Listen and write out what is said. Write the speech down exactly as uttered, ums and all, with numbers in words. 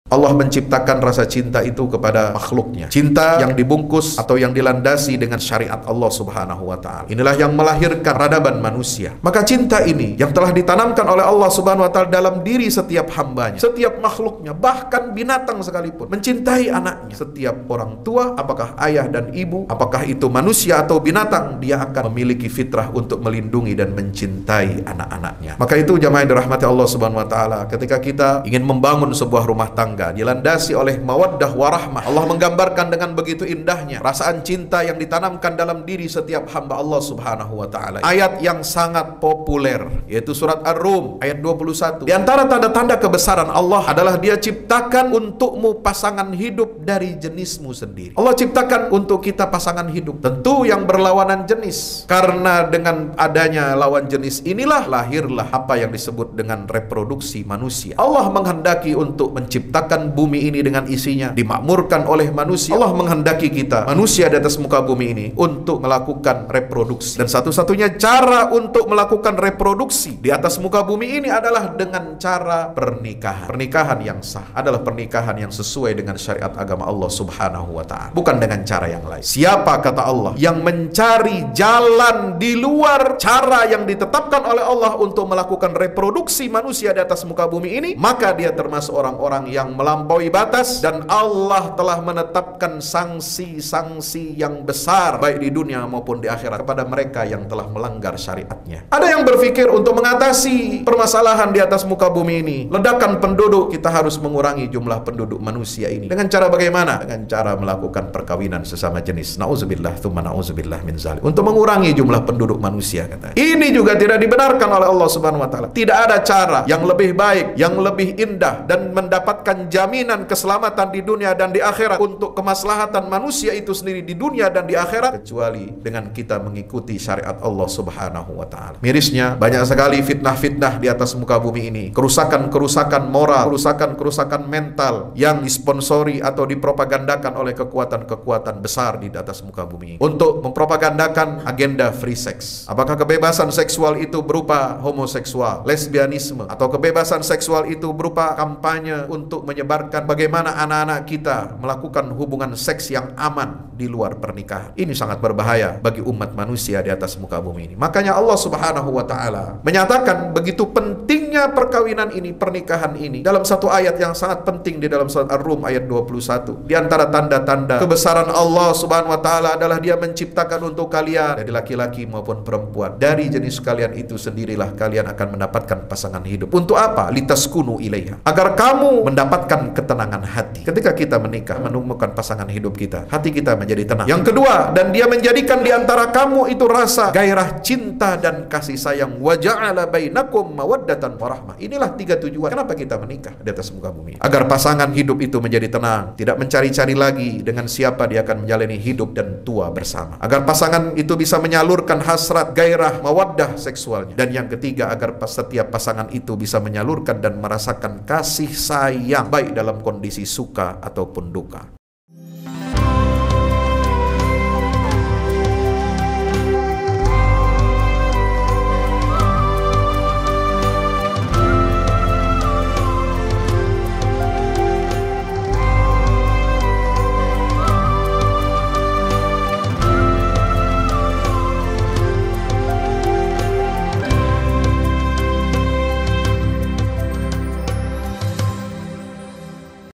Allah menciptakan rasa cinta itu kepada makhluknya. Cinta yang dibungkus atau yang dilandasi dengan syariat Allah Subhanahu wa Ta'ala. Inilah yang melahirkan peradaban manusia. Maka cinta ini yang telah ditanamkan oleh Allah Subhanahu wa Ta'ala dalam diri setiap hambanya, setiap makhluknya, bahkan binatang sekalipun mencintai anaknya. Setiap orang tua, apakah ayah dan ibu, apakah itu manusia atau binatang, dia akan memiliki fitrah untuk melindungi dan mencintai anak-anaknya. Maka itu jamaah yang dirahmati Allah Subhanahu wa Ta'ala, ketika kita ingin membangun sebuah rumah tangga dilandasi oleh mawaddah warahmah, Allah menggambarkan dengan begitu indahnya perasaan cinta yang ditanamkan dalam diri setiap hamba Allah Subhanahu wa Ta'ala. Ayat yang sangat populer yaitu surat Ar-Rum ayat dua puluh satu. Di antara tanda-tanda kebesaran Allah adalah Dia ciptakan untukmu pasangan hidup dari jenismu sendiri. Allah ciptakan untuk kita pasangan hidup, tentu yang berlawanan jenis. Karena dengan adanya lawan jenis inilah lahirlah apa yang disebut dengan reproduksi manusia. Allah menghendaki untuk menciptakan bumi ini dengan isinya, dimakmurkan oleh manusia. Allah menghendaki kita, manusia di atas muka bumi ini, untuk melakukan reproduksi. Dan satu-satunya cara untuk melakukan reproduksi di atas muka bumi ini adalah dengan cara pernikahan. Pernikahan yang sah adalah pernikahan yang sesuai dengan syariat agama Allah Subhanahu wa Ta'ala, bukan dengan cara yang lain. Siapa, kata Allah, yang mencari jalan di luar cara yang ditetapkan oleh Allah untuk melakukan reproduksi manusia di atas muka bumi ini, maka dia termasuk orang-orang yang melampaui batas, dan Allah telah menetapkan sanksi-sanksi yang besar baik di dunia maupun di akhirat kepada mereka yang telah melanggar syariatnya. Ada yang berpikir untuk mengatasi permasalahan di atas muka bumi ini, ledakan penduduk, kita harus mengurangi jumlah penduduk manusia ini. Dengan cara bagaimana? Dengan cara melakukan perkawinan sesama jenis. Nauzubillah tsumma nauzubillah min zalik. Untuk mengurangi jumlah penduduk manusia, kata. Ini juga tidak dibenarkan oleh Allah Subhanahu wa Ta'ala. Tidak ada cara yang lebih baik, yang lebih indah dan mendapatkan jaminan keselamatan di dunia dan di akhirat untuk kemaslahatan manusia itu sendiri di dunia dan di akhirat, kecuali dengan kita mengikuti syariat Allah Subhanahu wa Ta'ala. Mirisnya, banyak sekali fitnah-fitnah di atas muka bumi ini, kerusakan-kerusakan moral, kerusakan-kerusakan mental yang disponsori atau dipropagandakan oleh kekuatan-kekuatan besar di atas muka bumi ini untuk mempropagandakan agenda free sex. Apakah kebebasan seksual itu berupa homoseksual, lesbianisme, atau kebebasan seksual itu berupa kampanye untuk menyebarkan bagaimana anak-anak kita melakukan hubungan seks yang aman di luar pernikahan? Ini sangat berbahaya bagi umat manusia di atas muka bumi ini. Makanya Allah Subhanahu wa Ta'ala menyatakan begitu pentingnya perkawinan ini, pernikahan ini, dalam satu ayat yang sangat penting di dalam surat Ar-Rum ayat dua puluh satu. Di antara tanda-tanda kebesaran Allah Subhanahu wa Ta'ala adalah Dia menciptakan untuk kalian, dari laki-laki maupun perempuan, dari jenis kalian itu sendirilah kalian akan mendapatkan pasangan hidup. Untuk apa? Litaskunu ilaiha, agar kamu mendapatkan ketenangan hati. Ketika kita menikah, menemukan pasangan hidup kita, hati kita menjadi tenang. Yang kedua, dan Dia menjadikan di antara kamu itu rasa gairah cinta dan kasih sayang. Wa ja'ala bainakum mawaddatan warahmah. Inilah tiga tujuan kenapa kita menikah di atas muka bumi, agar pasangan hidup itu menjadi tenang, tidak mencari-cari lagi dengan siapa dia akan menjalani hidup dan tua bersama, agar pasangan itu bisa menyalurkan hasrat, gairah, mawaddah seksualnya. Dan yang ketiga, agar setiap pasangan itu bisa menyalurkan dan merasakan kasih sayang baik dalam kondisi suka ataupun duka.